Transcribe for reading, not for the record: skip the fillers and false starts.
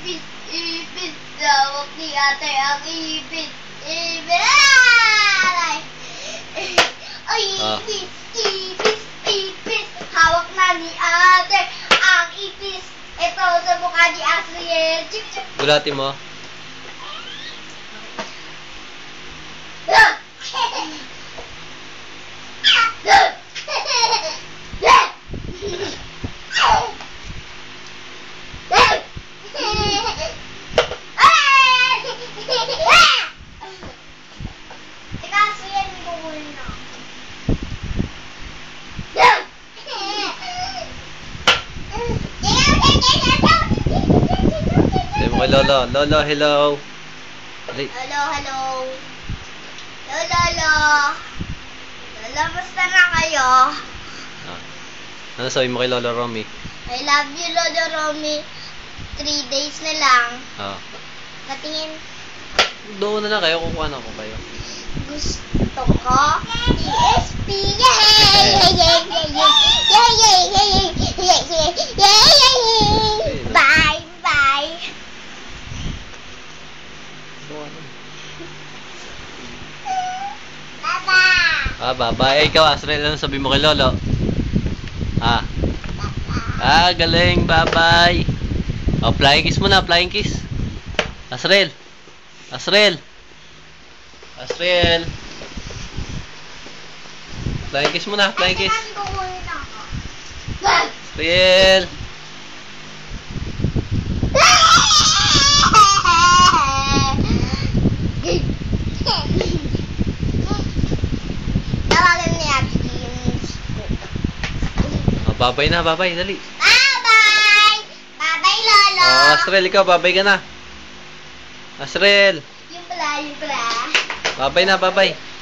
ipis, hawak ni ate ang ipis, ay, ipis, hawak na ni ate ang ipis. Ito sa mukha ni Asriel. Gulati mo. Lolo, Lolo, hello. Hello. Lolo, basta na kayo? Ano sabi mo kay Lolo Romy? I love you, Lolo Romy. 3 days na lang. Patingin. Doon na lang kayo, kukuha na ko kayo. Gusto ko ESP. Yay! Bye! Bye-bye. Ikaw, Asriel, ano sabi mo kay Lolo? Galing. Bye-bye. Flying kiss muna, flying kiss. Asriel. Flying kiss muna, flying kiss. Asriel. Babay na, dali. Bye, Lolo. Asriel, ikaw, babay ka na. Asriel. Yung pala. Babay na.